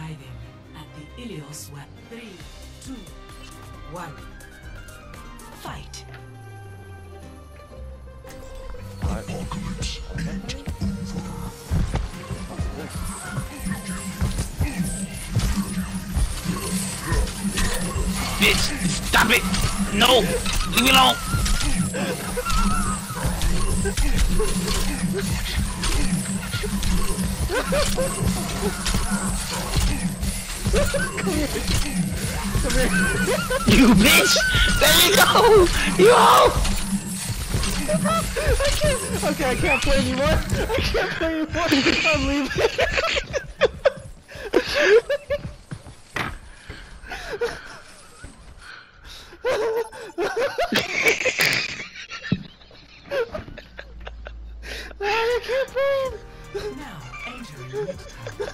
arriving at the Ilios Web. 3, 2, 1. Fight. Bitch, stop it! No! Leave me alone! You bitch! There you go! Yo! Okay, I can't play anymore. I can't play anymore. I'm leaving. I can't breathe. Now entering mid-tower.